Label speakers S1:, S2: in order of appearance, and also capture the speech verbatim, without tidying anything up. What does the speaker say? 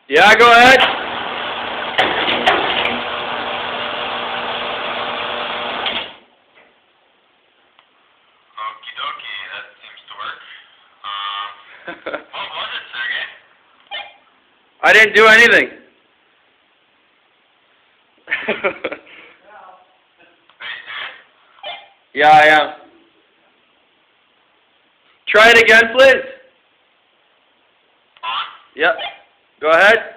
S1: Yeah, go ahead.
S2: Okie dokie, that seems to work. Um, what was it, Sergey?
S1: I didn't do anything.
S2: Are you serious?
S1: Yeah, I am. Try it again, please.
S2: On?
S1: Yep. Go ahead.